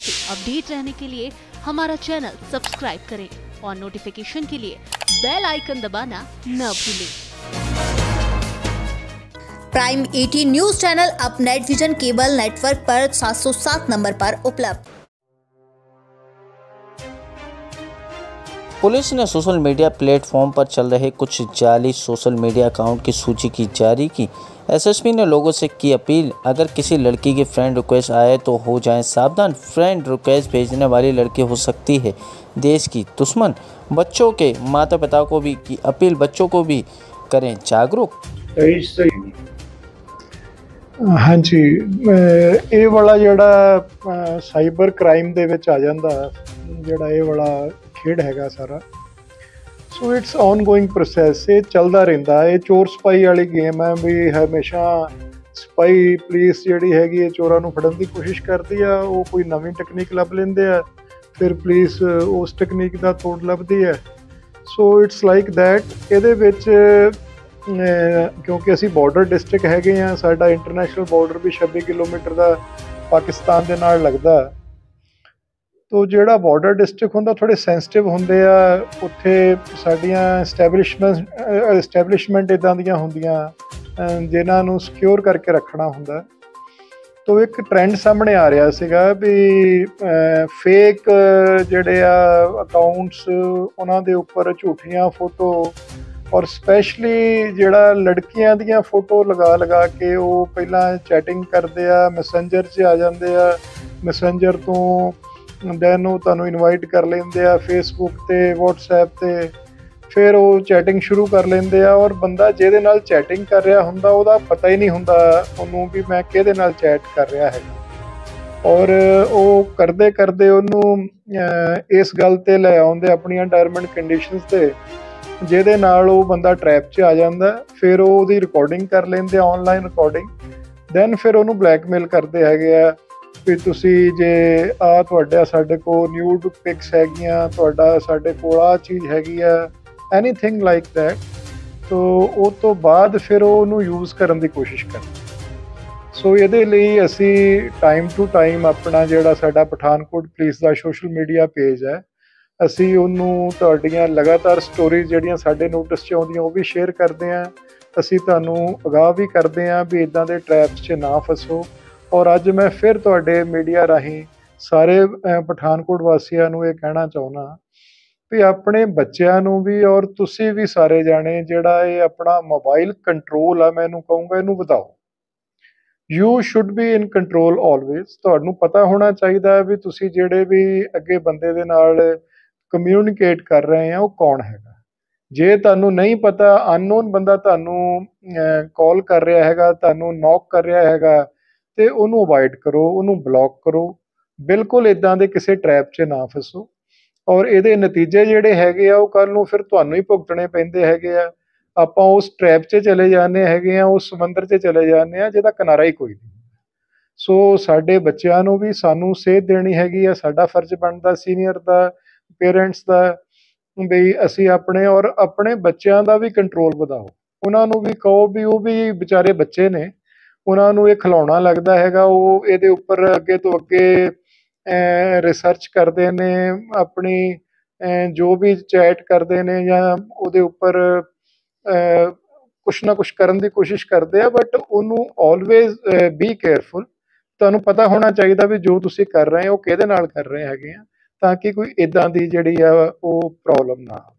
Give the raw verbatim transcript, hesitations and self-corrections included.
से अपडेट रहने के लिए हमारा चैनल सब्सक्राइब करें और नोटिफिकेशन के लिए बेल आइकन दबाना न भूलें। प्राइम अठारह न्यूज चैनल अब नेट विजन केबल नेटवर्क पर सात सौ सात नंबर पर उपलब्ध। पुलिस ने सोशल मीडिया प्लेटफॉर्म पर चल रहे कुछ जाली सोशल मीडिया अकाउंट की सूची की जारी की। एसएसपी ने लोगों से की अपील, अगर किसी लड़की की फ्रेंड रिक्वेस्ट आए तो हो जाएं सावधान। फ्रेंड रिक्वेस्ट भेजने वाली लड़की हो सकती है देश की दुश्मन। बच्चों के माता पिता को भी की अपील, बच्चों को भी करें जागरूक। हाँ जी, ये वाला ਜਿਹੜਾ ਸਾਈਬਰ ਕ੍ਰਾਈਮ ਦੇ ਵਿੱਚ ਆ ਜਾਂਦਾ, ਜਿਹੜਾ ਇਹ ਵਾਲਾ ਖੇਡ ਹੈਗਾ ਸਾਰਾ, ਸੋ ਇਟਸ ਆਨਗੋਇੰਗ ਪ੍ਰੋਸੈਸ, ਇਹ ਚੱਲਦਾ ਰਹਿੰਦਾ। ਇਹ ਚੋਰ ਸਪਾਈ ਵਾਲੀ ਗੇਮ ਹੈ ਵੀ ਹਮੇਸ਼ਾ ਸਪਾਈ ਪੁਲਿਸ ਜਿਹੜੀ ਹੈਗੀ ਹੈ ਚੋਰਾਂ ਨੂੰ ਫੜਨ ਦੀ ਕੋਸ਼ਿਸ਼ ਕਰਦੀ ਆ। ਉਹ ਕੋਈ ਨਵੀਂ ਟੈਕਨੀਕ ਲੱਭ ਲੈਂਦੇ ਆ, ਫਿਰ ਪੁਲਿਸ ਉਸ ਟੈਕਨੀਕ ਦਾ ਤੋੜ ਲੱਭਦੀ ਹੈ। So it's like that. ਇਹਦੇ ਵਿੱਚ ਕਿਉਂਕਿ ਅਸੀਂ ਬਾਰਡਰ ਡਿਸਟ੍ਰਿਕਟ ਹੈਗੇ ਹਾਂ, ਸਾਡਾ ਇੰਟਰਨੈਸ਼ਨਲ ਬਾਰਡਰ ਵੀ ਛੱਬੀ ਕਿਲੋਮੀਟਰ ਦਾ ਪਾਕਿਸਤਾਨ ਦੇ ਨਾਲ ਲੱਗਦਾ। ਤੋ ਜਿਹੜਾ ਬਾਰਡਰ ਡਿਸਟ੍ਰਿਕਟ ਹੁੰਦਾ ਥੋੜ੍ਹੇ ਸੈਂਸਿਟਿਵ ਹੁੰਦੇ ਆ, ਉੱਥੇ ਸਾਡੀਆਂ ਸਟੈਬਲਿਸ਼ਮੈਂਟ ਐਸਟੈਬਲਿਸ਼ਮੈਂਟ ਇੱਦਾਂ ਦੀਆਂ ਹੁੰਦੀਆਂ ਜਿਨ੍ਹਾਂ ਨੂੰ ਸਿਕਿਉਰ ਕਰਕੇ ਰੱਖਣਾ ਹੁੰਦਾ। ਤੋ ਇੱਕ ਟਰੈਂਡ ਸਾਹਮਣੇ ਆ ਰਿਹਾ ਸੀਗਾ ਵੀ ਫੇਕ ਜਿਹੜੇ ਆ ਅਕਾਊਂਟਸ, ਉਹਨਾਂ ਦੇ ਉੱਪਰ ਝੂਠੀਆਂ ਫੋਟੋ ਔਰ ਸਪੈਸ਼ਲੀ ਜਿਹੜਾ ਲੜਕੀਆਂ ਦੀਆਂ ਫੋਟੋ ਲਗਾ ਲਗਾ ਕੇ ਉਹ ਪਹਿਲਾਂ ਚੈਟਿੰਗ ਕਰਦੇ ਆ, ਮੈਸੇਂਜਰ 'ਚ ਆ ਜਾਂਦੇ ਆ, ਮੈਸੇਂਜਰ ਤੋਂ ਦੈਨ ਉਹ ਤੁਹਾਨੂੰ ਇਨਵਾਈਟ ਕਰ ਲੈਂਦੇ ਆ ਫੇਸਬੁੱਕ 'ਤੇ, ਵਟਸਐਪ 'ਤੇ, ਫਿਰ ਉਹ ਚੈਟਿੰਗ ਸ਼ੁਰੂ ਕਰ ਲੈਂਦੇ ਆ। ਔਰ ਬੰਦਾ ਜਿਹਦੇ ਨਾਲ ਚੈਟਿੰਗ ਕਰ ਰਿਹਾ ਹੁੰਦਾ ਉਹਦਾ ਪਤਾ ਹੀ ਨਹੀਂ ਹੁੰਦਾ ਉਹਨੂੰ ਵੀ ਮੈਂ ਕਿਹਦੇ ਨਾਲ ਚੈਟ ਕਰ ਰਿਹਾ ਹੈਗਾ। ਔਰ ਉਹ ਕਰਦੇ ਕਰਦੇ ਉਹਨੂੰ ਇਸ ਗੱਲ 'ਤੇ ਲੈ ਆਉਂਦੇ ਆਪਣੀਆਂ ਟਰਮ ਐਂਡ ਕੰਡੀਸ਼ਨਸ 'ਤੇ, ਜਿਹਦੇ ਨਾਲ ਉਹ ਬੰਦਾ ਟਰੈਪ 'ਚ ਆ ਜਾਂਦਾ। ਫਿਰ ਉਹ ਉਹਦੀ ਰਿਕਾਰਡਿੰਗ ਕਰ ਲੈਂਦੇ ਆ, ਆਨਲਾਈਨ ਰਿਕਾਰਡਿੰਗ। ਦੈਨ ਫਿਰ ਉਹਨੂੰ ਬਲੈਕਮੇਲ ਕਰਦੇ ਹੈਗੇ ਆ ਵੀ ਤੁਸੀਂ ਜੇ ਆਹ ਤੁਹਾਡਾ ਸਾਡੇ ਕੋਲ ਨਿਊਡ ਪਿਕਸ ਹੈਗੀਆਂ, ਤੁਹਾਡਾ ਸਾਡੇ ਕੋਲ ਆਹ ਚੀਜ਼ ਹੈਗੀ ਆ, ਐਨੀਥਿੰਗ ਲਾਈਕ ਦੈਟ। ਸੋ ਉਹ ਤੋਂ ਬਾਅਦ ਫਿਰ ਉਹ ਉਹਨੂੰ ਯੂਜ਼ ਕਰਨ ਦੀ ਕੋਸ਼ਿਸ਼ ਕਰਦੇ। ਸੋ ਇਹਦੇ ਲਈ ਅਸੀਂ ਟਾਈਮ ਟੂ ਟਾਈਮ ਆਪਣਾ ਜਿਹੜਾ ਸਾਡਾ ਪਠਾਨਕੋਟ ਪੁਲਿਸ ਦਾ ਸੋਸ਼ਲ ਮੀਡੀਆ ਪੇਜ ਹੈ, ਅਸੀਂ ਉਹਨੂੰ ਤੁਹਾਡੀਆਂ ਲਗਾਤਾਰ ਸਟੋਰੀਜ਼ ਜਿਹੜੀਆਂ ਸਾਡੇ ਨੋਟਿਸ 'ਚ ਆਉਂਦੀਆਂ ਉਹ ਵੀ ਸ਼ੇਅਰ ਕਰਦੇ ਹਾਂ। ਅਸੀਂ ਤੁਹਾਨੂੰ ਅਗਾਹ ਵੀ ਕਰਦੇ ਹਾਂ ਵੀ ਇੱਦਾਂ ਦੇ ਟਰੈਪਸ 'ਚ ਨਾ ਫਸੋ। ਔਰ ਅੱਜ ਮੈਂ ਫਿਰ ਤੁਹਾਡੇ ਮੀਡੀਆ ਰਾਹੀਂ ਸਾਰੇ ਪਠਾਨਕੋਟ ਵਾਸੀਆਂ ਨੂੰ ਇਹ ਕਹਿਣਾ ਚਾਹੁੰਦਾ ਵੀ ਆਪਣੇ ਬੱਚਿਆਂ ਨੂੰ ਵੀ ਔਰ ਤੁਸੀਂ ਵੀ ਸਾਰੇ ਜਾਣੇ ਜਿਹੜਾ ਇਹ ਆਪਣਾ ਮੋਬਾਈਲ ਕੰਟਰੋਲ ਆ, ਮੈਂ ਇਹਨੂੰ ਕਹੂੰਗਾ ਇਹਨੂੰ ਵਧਾਓ। You should be in control always. ਤੁਹਾਨੂੰ ਪਤਾ ਹੋਣਾ ਚਾਹੀਦਾ ਵੀ ਤੁਸੀਂ ਜਿਹੜੇ ਵੀ ਅੱਗੇ ਬੰਦੇ ਦੇ ਨਾਲ ਕਮਿਊਨੀਕੇਟ ਕਰ ਰਹੇ ਆ ਉਹ ਕੌਣ ਹੈਗਾ। ਜੇ ਤੁਹਾਨੂੰ ਨਹੀਂ ਪਤਾ, ਅਨਨੋਨ ਬੰਦਾ ਤੁਹਾਨੂੰ ਕਾਲ ਕਰ ਰਿਹਾ ਹੈਗਾ, ਤੁਹਾਨੂੰ ਨੌਕ ਕਰ ਰਿਹਾ ਹੈਗਾ, ਅਤੇ ਉਹਨੂੰ ਅਵਾਇਡ ਕਰੋ, ਉਹਨੂੰ ਬਲੋਕ ਕਰੋ। ਬਿਲਕੁਲ ਇੱਦਾਂ ਦੇ ਕਿਸੇ ਟਰੈਪ 'ਚ ਨਾ ਫਸੋ। ਔਰ ਇਹਦੇ ਨਤੀਜੇ ਜਿਹੜੇ ਹੈਗੇ ਆ ਉਹ ਕੱਲ੍ਹ ਨੂੰ ਫਿਰ ਤੁਹਾਨੂੰ ਹੀ ਭੁਗਤਣੇ ਪੈਂਦੇ ਹੈਗੇ ਆ। ਆਪਾਂ ਉਸ ਟਰੈਪ 'ਚ ਚਲੇ ਜਾਂਦੇ ਹੈਗੇ ਆ, ਉਸ ਸਮੁੰਦਰ 'ਚ ਚਲੇ ਜਾਂਦੇ ਆ ਜਿਹਦਾ ਕਿਨਾਰਾ ਹੀ ਕੋਈ ਨਹੀਂ। ਸੋ ਸਾਡੇ ਬੱਚਿਆਂ ਨੂੰ ਵੀ ਸਾਨੂੰ ਸੇਧ ਦੇਣੀ ਹੈਗੀ ਆ, ਸਾਡਾ ਫਰਜ਼ ਬਣਦਾ ਸੀਨੀਅਰ ਦਾ, ਪੇਰੈਂਟਸ ਦਾ, ਵੀ ਅਸੀਂ ਆਪਣੇ ਔਰ ਆਪਣੇ ਬੱਚਿਆਂ ਦਾ ਵੀ ਕੰਟਰੋਲ ਵਧਾਓ। ਉਹਨਾਂ ਨੂੰ ਵੀ ਕਹੋ ਵੀ ਉਹ ਵੀ ਵਿਚਾਰੇ ਬੱਚੇ ਨੇ, ਉਹਨਾਂ ਨੂੰ ਇਹ ਖਿਲਾਉਣਾ ਲੱਗਦਾ ਹੈਗਾ, ਉਹ ਇਹਦੇ ਉੱਪਰ ਅੱਗੇ ਤੋਂ ਅੱਗੇ ਰਿਸਰਚ ਕਰਦੇ ਨੇ, ਆਪਣੀ ਜੋ ਵੀ ਚੈਟ ਕਰਦੇ ਨੇ ਜਾਂ ਉਹਦੇ ਉੱਪਰ ਕੁਛ ਨਾ ਕੁਛ ਕਰਨ ਦੀ ਕੋਸ਼ਿਸ਼ ਕਰਦੇ ਆ। ਬਟ ਉਹਨੂੰ ਆਲਵੇਜ਼ ਬੀ ਕੇਅਰਫੁਲ। ਤੁਹਾਨੂੰ ਪਤਾ ਹੋਣਾ ਚਾਹੀਦਾ ਵੀ ਜੋ ਤੁਸੀਂ ਕਰ ਰਹੇ ਹੋ ਉਹ ਕਿਹਦੇ ਨਾਲ ਕਰ ਰਹੇ ਹੈਗੇ ਆ, ਤਾਂ ਕਿ ਕੋਈ ਇੱਦਾਂ ਦੀ ਜਿਹੜੀ ਆ ਉਹ ਪ੍ਰੋਬਲਮ ਨਾ ਆਵੇ।